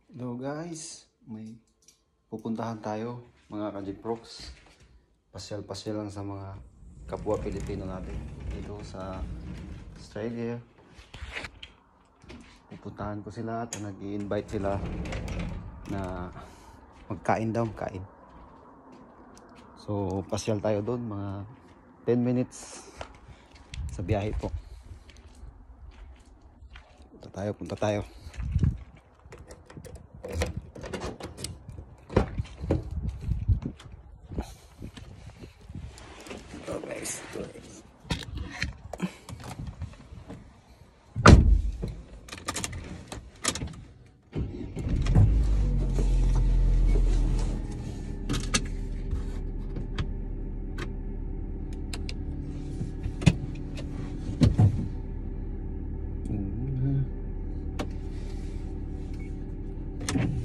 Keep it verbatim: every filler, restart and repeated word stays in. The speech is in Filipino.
Hello guys, may pupuntahan tayo mga ka-Jeprox. Pasyal-pasyal lang sa mga kapwa Pilipino natin dito sa Australia. Pupuntahan ko sila at nag-i-invite sila na magkain daw, kain. So pasyal tayo doon, mga ten minutes sa biyahe po. Punta tayo, punta tayo. Oh guys, mm-hmm.